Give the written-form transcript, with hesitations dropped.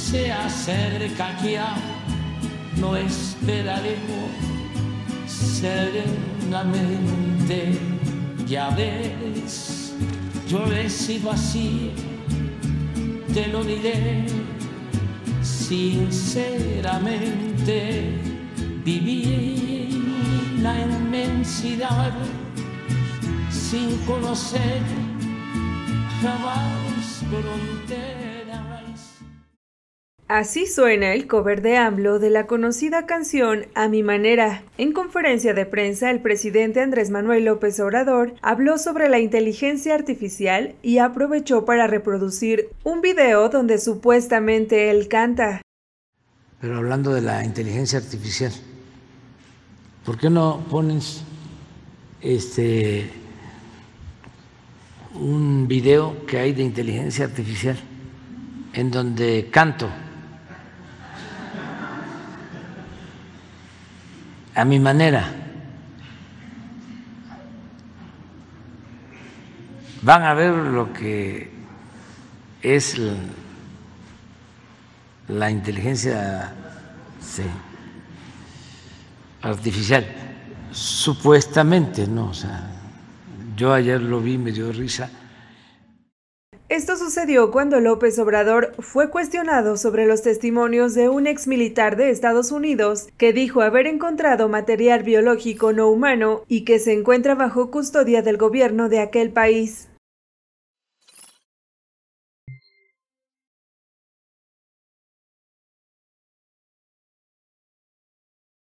se acerca ya, no esperaremos serenamente. Ya ves, yo he sido así, te lo diré sinceramente. Viví en la inmensidad sin conocer jamás fronteras. Así suena el cover de AMLO de la conocida canción A Mi Manera. En conferencia de prensa, el presidente Andrés Manuel López Obrador habló sobre la inteligencia artificial y aprovechó para reproducir un video donde supuestamente él canta. Pero hablando de la inteligencia artificial, ¿por qué no pones un video que hay de inteligencia artificial en donde canto a mi manera? Van a ver lo que es la inteligencia artificial, supuestamente, ¿no? O sea, yo ayer lo vi, me dio risa. Esto sucedió cuando López Obrador fue cuestionado sobre los testimonios de un exmilitar de Estados Unidos que dijo haber encontrado material biológico no humano y que se encuentra bajo custodia del gobierno de aquel país.